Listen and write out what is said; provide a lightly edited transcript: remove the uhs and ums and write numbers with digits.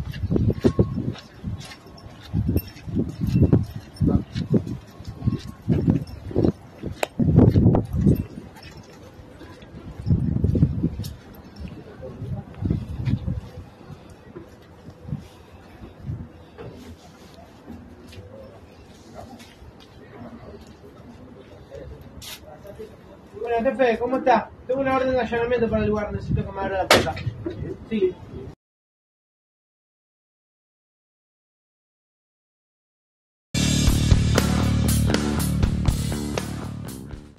Bueno, jefe, ¿cómo está? Tengo una orden de allanamiento para el lugar, necesito que me abra la puerta. Sí.